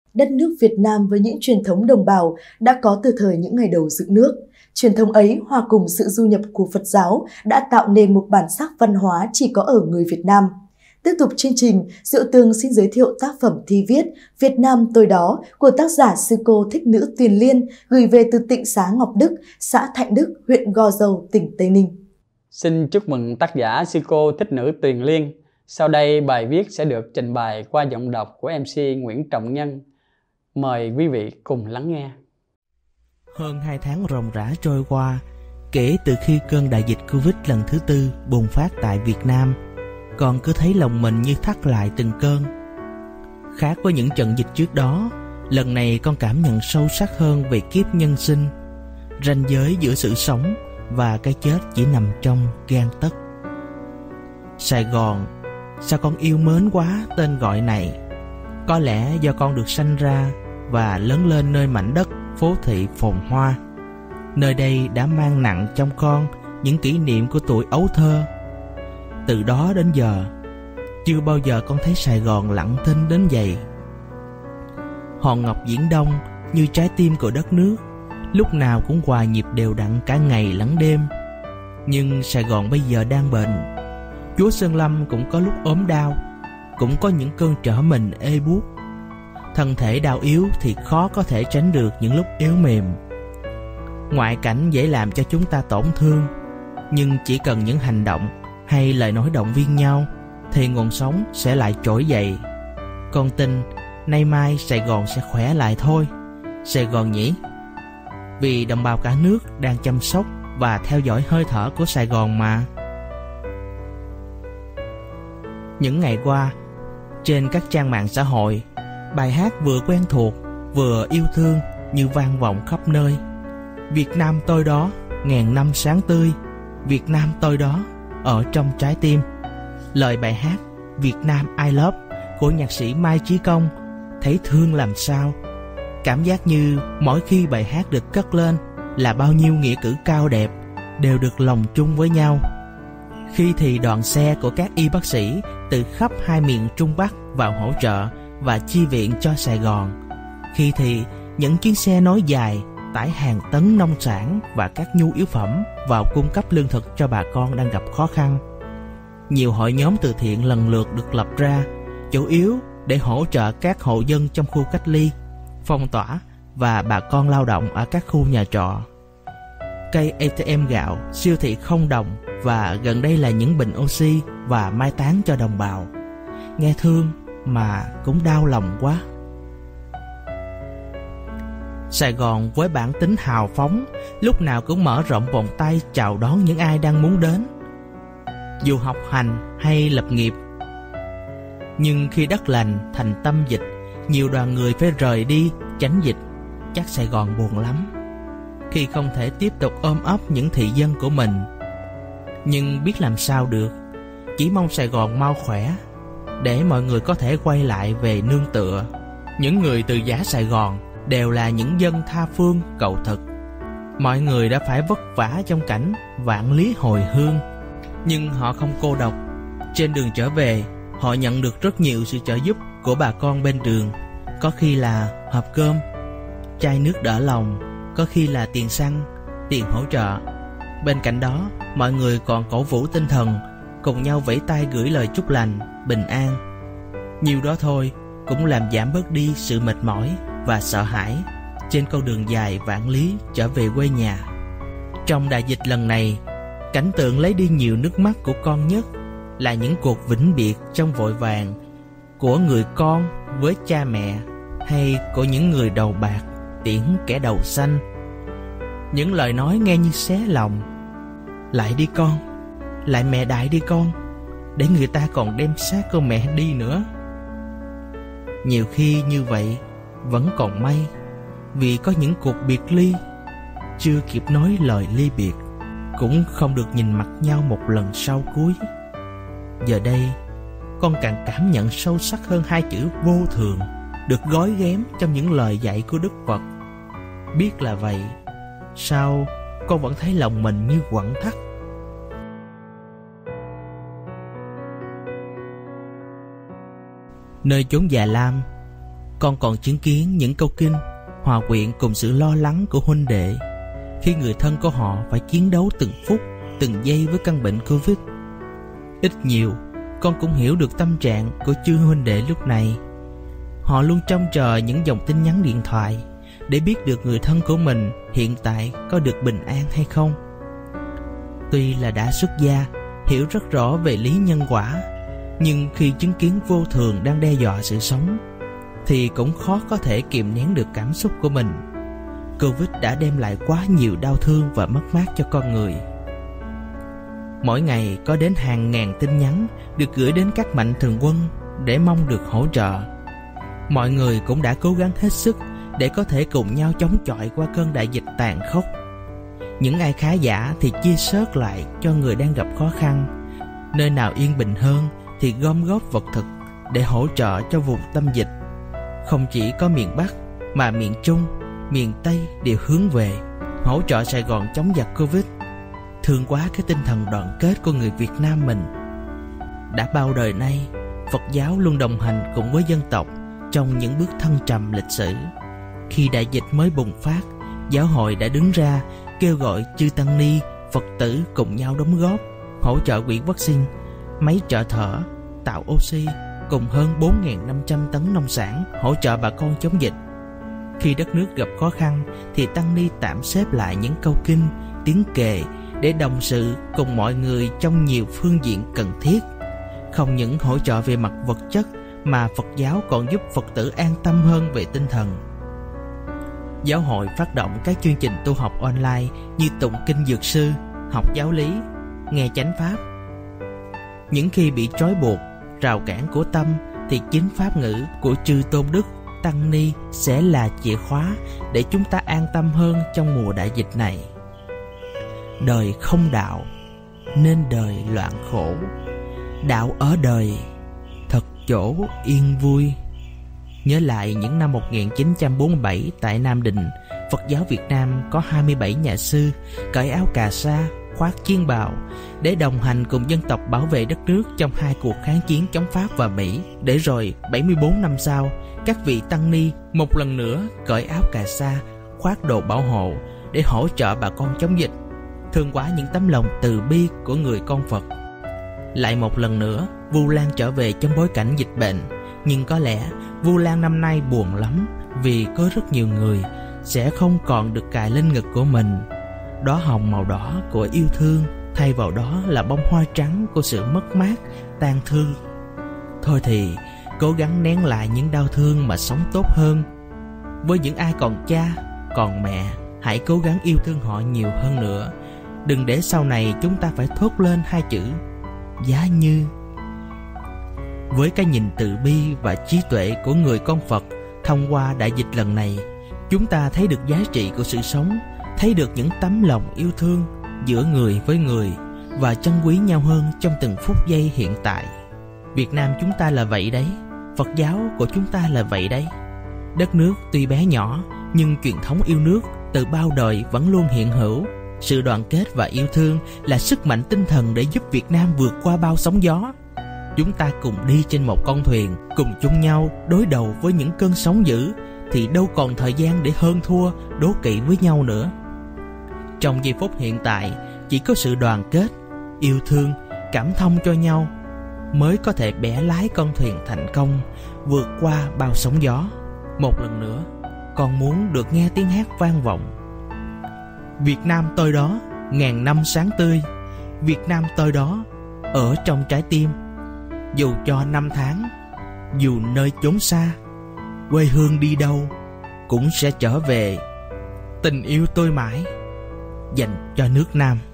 Đất nước Việt Nam với những truyền thống đồng bào đã có từ thời những ngày đầu dựng nước. Truyền thống ấy hòa cùng sự du nhập của Phật giáo đã tạo nên một bản sắc văn hóa chỉ có ở người Việt Nam. Tiếp tục chương trình, Diệu Tường xin giới thiệu tác phẩm thi viết Việt Nam tôi đó của tác giả sư cô Thích Nữ Tuyền Liên gửi về từ Tịnh Xá Ngọc Đức, xã Thạnh Đức, huyện Gò Dầu, tỉnh Tây Ninh. Xin chúc mừng tác giả sư cô Thích Nữ Tuyền Liên. Sau đây bài viết sẽ được trình bày qua giọng đọc của MC Nguyễn Trọng Nhân. Mời quý vị cùng lắng nghe. Hơn 2 tháng ròng rã trôi qua kể từ khi cơn đại dịch Covid lần thứ 4 bùng phát tại Việt Nam, con cứ thấy lòng mình như thắt lại từng cơn. Khác với những trận dịch trước đó, lần này con cảm nhận sâu sắc hơn về kiếp nhân sinh. Ranh giới giữa sự sống và cái chết chỉ nằm trong gang tấc. Sài Gòn, sao con yêu mến quá tên gọi này? Có lẽ do con được sanh ra và lớn lên nơi mảnh đất phố thị phồn hoa. Nơi đây đã mang nặng trong con những kỷ niệm của tuổi ấu thơ. Từ đó đến giờ, chưa bao giờ con thấy Sài Gòn lặng thinh đến vậy. Hòn ngọc viễn đông như trái tim của đất nước, lúc nào cũng hòa nhịp đều đặn cả ngày lẫn đêm. Nhưng Sài Gòn bây giờ đang bệnh. Chúa Sơn Lâm cũng có lúc ốm đau, cũng có những cơn trở mình ê buốt. Thân thể đau yếu thì khó có thể tránh được những lúc yếu mềm. Ngoại cảnh dễ làm cho chúng ta tổn thương, nhưng chỉ cần những hành động hay lời nói động viên nhau thì nguồn sống sẽ lại trỗi dậy. Con tin nay mai Sài Gòn sẽ khỏe lại thôi. Sài Gòn nhỉ? Vì đồng bào cả nước đang chăm sóc và theo dõi hơi thở của Sài Gòn mà. Những ngày qua, trên các trang mạng xã hội, bài hát vừa quen thuộc vừa yêu thương như vang vọng khắp nơi. Việt Nam tôi đó, ngàn năm sáng tươi. Việt Nam tôi đó, ở trong trái tim. Lời bài hát Việt Nam I Love của nhạc sĩ Mai Chí Công thấy thương làm sao. Cảm giác như mỗi khi bài hát được cất lên là bao nhiêu nghĩa cử cao đẹp đều được lồng chung với nhau. Khi thì đoàn xe của các y bác sĩ từ khắp hai miền Trung Bắc vào hỗ trợ và chi viện cho Sài Gòn. Khi thì những chuyến xe nối dài tải hàng tấn nông sản và các nhu yếu phẩm vào cung cấp lương thực cho bà con đang gặp khó khăn. Nhiều hội nhóm từ thiện lần lượt được lập ra, chủ yếu để hỗ trợ các hộ dân trong khu cách ly, phong tỏa và bà con lao động ở các khu nhà trọ. Cây ATM gạo, siêu thị không đồng và gần đây là những bình oxy và mai táng cho đồng bào. Nghe thương mà cũng đau lòng quá. Sài Gòn với bản tính hào phóng, lúc nào cũng mở rộng vòng tay chào đón những ai đang muốn đến, dù học hành hay lập nghiệp. Nhưng khi đất lành thành tâm dịch, nhiều đoàn người phải rời đi tránh dịch. Chắc Sài Gòn buồn lắm khi không thể tiếp tục ôm ấp những thị dân của mình. Nhưng biết làm sao được, chỉ mong Sài Gòn mau khỏe để mọi người có thể quay lại về nương tựa. Những người từ giá Sài Gòn đều là những dân tha phương cầu thực. Mọi người đã phải vất vả trong cảnh vạn lý hồi hương, nhưng họ không cô độc. Trên đường trở về, họ nhận được rất nhiều sự trợ giúp của bà con bên đường. Có khi là hộp cơm, chai nước đỡ lòng, có khi là tiền xăng, tiền hỗ trợ. Bên cạnh đó, mọi người còn cổ vũ tinh thần, cùng nhau vẫy tay gửi lời chúc lành, bình an. Nhiều đó thôi cũng làm giảm bớt đi sự mệt mỏi và sợ hãi trên con đường dài vạn lý trở về quê nhà. Trong đại dịch lần này, cảnh tượng lấy đi nhiều nước mắt của con nhất là những cuộc vĩnh biệt trong vội vàng của người con với cha mẹ, hay của những người đầu bạc tiễn kẻ đầu xanh. Những lời nói nghe như xé lòng: lại đi con, lại mẹ đại đi con, để người ta còn đem xác con mẹ đi nữa. Nhiều khi như vậy vẫn còn may, vì có những cuộc biệt ly chưa kịp nói lời ly biệt, cũng không được nhìn mặt nhau một lần sau cuối. Giờ đây con càng cảm nhận sâu sắc hơn hai chữ vô thường được gói ghém trong những lời dạy của Đức Phật. Biết là vậy, sao con vẫn thấy lòng mình như quặn thắt. Nơi chốn già lam, con còn chứng kiến những câu kinh hòa quyện cùng sự lo lắng của huynh đệ khi người thân của họ phải chiến đấu từng phút, từng giây với căn bệnh Covid. Ít nhiều, con cũng hiểu được tâm trạng của chư huynh đệ lúc này. Họ luôn trông chờ những dòng tin nhắn điện thoại để biết được người thân của mình hiện tại có được bình an hay không. Tuy là đã xuất gia, hiểu rất rõ về lý nhân quả, nhưng khi chứng kiến vô thường đang đe dọa sự sống thì cũng khó có thể kìm nén được cảm xúc của mình. Covid đã đem lại quá nhiều đau thương và mất mát cho con người. Mỗi ngày có đến hàng ngàn tin nhắn được gửi đến các mạnh thường quân để mong được hỗ trợ. Mọi người cũng đã cố gắng hết sức để có thể cùng nhau chống chọi qua cơn đại dịch tàn khốc. Những ai khá giả thì chia sớt lại cho người đang gặp khó khăn. Nơi nào yên bình hơn thì gom góp vật thực để hỗ trợ cho vùng tâm dịch. Không chỉ có miền Bắc mà miền Trung, miền Tây đều hướng về hỗ trợ Sài Gòn chống giặc Covid. Thương quá cái tinh thần đoàn kết của người Việt Nam mình. Đã bao đời nay, Phật giáo luôn đồng hành cùng với dân tộc trong những bước thăng trầm lịch sử. Khi đại dịch mới bùng phát, giáo hội đã đứng ra kêu gọi chư tăng ni, Phật tử cùng nhau đóng góp, hỗ trợ quỹ vaccine, máy trợ thở, tạo oxy cùng hơn 4.500 tấn nông sản hỗ trợ bà con chống dịch. Khi đất nước gặp khó khăn thì tăng ni tạm xếp lại những câu kinh, tiếng kệ để đồng sự cùng mọi người trong nhiều phương diện cần thiết. Không những hỗ trợ về mặt vật chất mà Phật giáo còn giúp Phật tử an tâm hơn về tinh thần. Giáo hội phát động các chương trình tu học online như tụng kinh dược sư, học giáo lý, nghe chánh pháp. Những khi bị trói buộc, rào cản của tâm thì chính pháp ngữ của chư tôn đức, tăng ni sẽ là chìa khóa để chúng ta an tâm hơn trong mùa đại dịch này. Đời không đạo nên đời loạn khổ, đạo ở đời thật chỗ yên vui. Nhớ lại những năm 1947 tại Nam Định, Phật giáo Việt Nam có 27 nhà sư cởi áo cà sa, khoác chiên bào để đồng hành cùng dân tộc bảo vệ đất nước trong hai cuộc kháng chiến chống Pháp và Mỹ. Để rồi 74 năm sau, các vị tăng ni một lần nữa cởi áo cà sa, khoác đồ bảo hộ để hỗ trợ bà con chống dịch. Thương quá những tấm lòng từ bi của người con Phật. Lại một lần nữa, Vu Lan trở về trong bối cảnh dịch bệnh. Nhưng có lẽ Vu Lan năm nay buồn lắm vì có rất nhiều người sẽ không còn được cài lên ngực của mình đóa hồng màu đỏ của yêu thương, thay vào đó là bông hoa trắng của sự mất mát, tang thương. Thôi thì cố gắng nén lại những đau thương mà sống tốt hơn. Với những ai còn cha, còn mẹ, hãy cố gắng yêu thương họ nhiều hơn nữa. Đừng để sau này chúng ta phải thốt lên hai chữ giá như. Với cái nhìn từ bi và trí tuệ của người con Phật thông qua đại dịch lần này, chúng ta thấy được giá trị của sự sống, thấy được những tấm lòng yêu thương giữa người với người và trân quý nhau hơn trong từng phút giây hiện tại. Việt Nam chúng ta là vậy đấy, Phật giáo của chúng ta là vậy đấy. Đất nước tuy bé nhỏ nhưng truyền thống yêu nước từ bao đời vẫn luôn hiện hữu. Sự đoàn kết và yêu thương là sức mạnh tinh thần để giúp Việt Nam vượt qua bao sóng gió. Chúng ta cùng đi trên một con thuyền, cùng chung nhau đối đầu với những cơn sóng dữ, thì đâu còn thời gian để hơn thua, đố kỵ với nhau nữa. Trong giây phút hiện tại, chỉ có sự đoàn kết, yêu thương, cảm thông cho nhau mới có thể bẻ lái con thuyền thành công, vượt qua bao sóng gió. Một lần nữa, con muốn được nghe tiếng hát vang vọng. Việt Nam tôi đó, ngàn năm sáng tươi. Việt Nam tôi đó, ở trong trái tim. Dù cho năm tháng, dù nơi chốn xa, quê hương đi đâu cũng sẽ trở về. Tình yêu tôi mãi dành cho nước Nam.